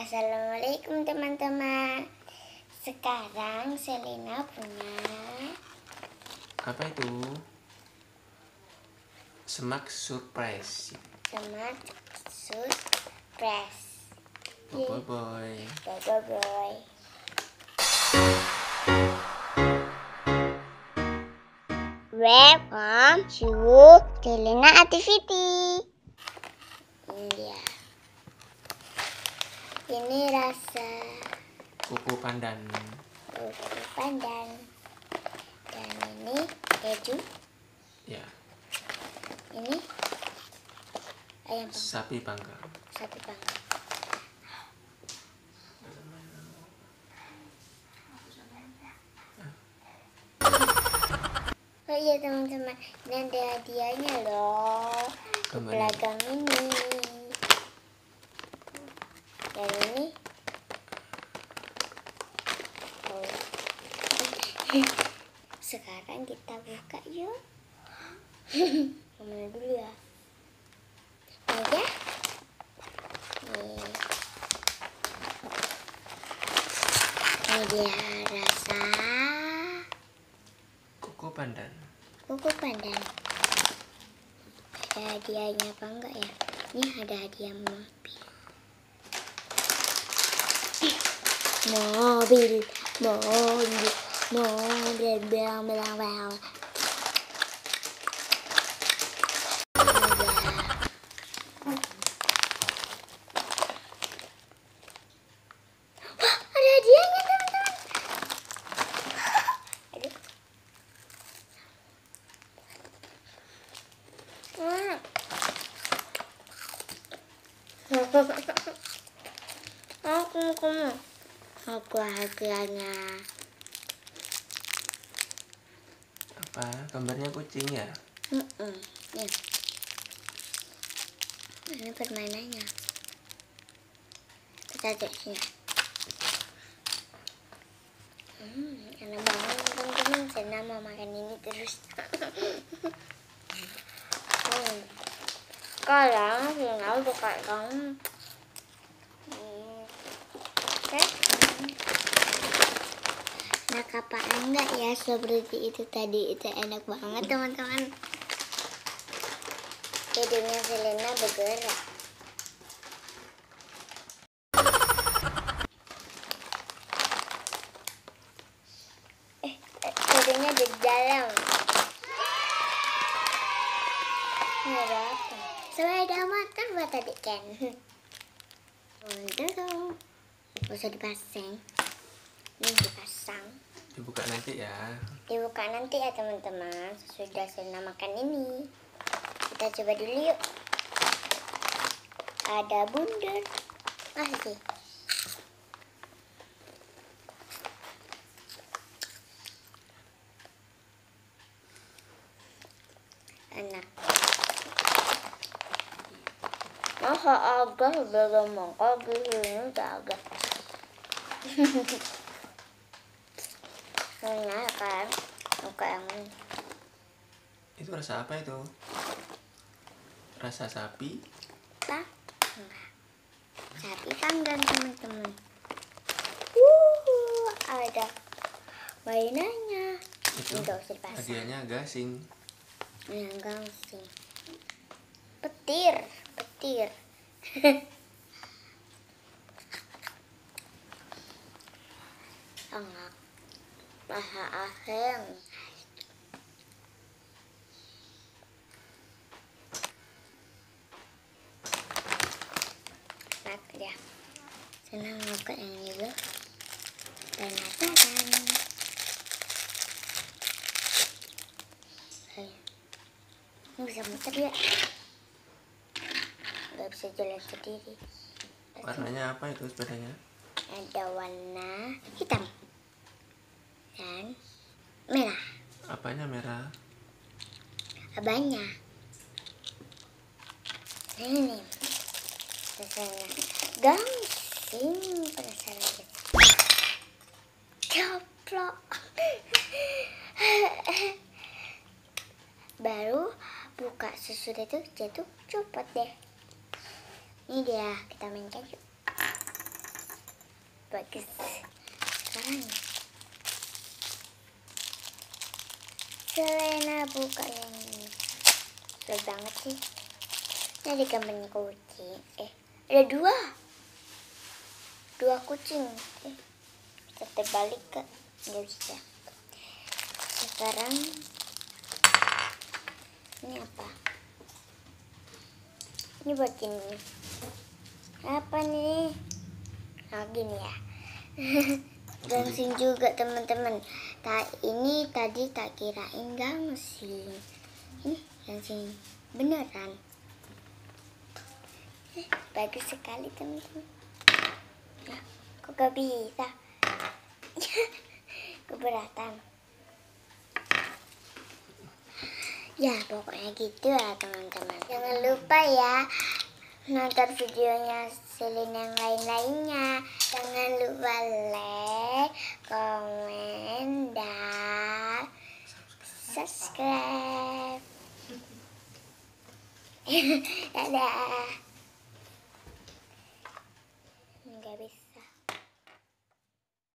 Assalamualaikum teman-teman. Sekarang Selena punya apa itu? Semak surprise. Semak surprise. Boy boy. Boy. Welcome to Selena Activity. Ini dia. Ini rasa Kuku pandan. Dan ini keju. Ya. Ini ayam panggang. Sapi panggang. Oh iya teman-teman, ini ada hadiahnya loh. Belakang ini. Dan ini. Oh. Sekarang kita buka yuk. Kemana dulu ya? Ini ya. Ini dia rasa Kuku pandan. Ada hadiahnya apa enggak ya? Ini ada hadiah mobil. Belang. Ada hadiahnya teman-teman. Aku hadiahnya. Apa? Gambarnya kucing ya? Nih. Ini permainannya. Kita cek sini. Enak banget teman-teman. Saya mau makan ini terus. Sekarang tinggal buka dong. Enak apa enggak ya seperti itu tadi? Itu enak banget teman-teman. Hidungnya Selena bergerak. Hidungnya di dalam. Ini ada apa? Sepeda motor buat adik Ken. Untuk usah dipasang. Ini dipasang. Dibuka nanti ya. Dibuka nanti ya teman-teman. Sudah Selena makan ini. Kita coba dulu yuk. Ada bundar. Masih. Enak. Masa agak sebelum mangkok gini agak. Enak kan? Muka yang ini. Itu rasa apa itu? Rasa sapi? Enggak. Sapi panggang teman-teman. Ada mainannya. Itu Enggak usah dipasang. hadiahnya gasing. Enggak sih. Petir. Enak. Rasa asem. Enak ya. Senang makan yang juga. Penasaran. Ini bisa muter ya. Nggak bisa jalan sendiri. Warnanya apa itu sepedanya? Ada warna hitam dan merah. Apanya merah? Abangnya. Ini penasaran. Gangsing penasaran. Coplok. Baru buka sesudah itu jatuh copot deh. Ini dia, kita mainkan yuk. bagus. Sekarang Selena buka yang ini. Susah banget sih. Ini ada gambarnya kucing. Ada dua kucing. Bisa terbalik ke? Nggak bisa. Sekarang ini apa? Ini buat ini. Apa nih? Nah, gini ya. Gangsing juga teman-teman. Ini tadi tak kirain gangsing. Ini gangsing beneran. Bagus sekali teman-teman. Ya, kok gak bisa? Keberatan. Ya pokoknya gitu lah teman-teman. Jangan lupa ya nonton videonya Selin yang lain-lainnya. Jangan lupa like, komen, dan subscribe. Dadah.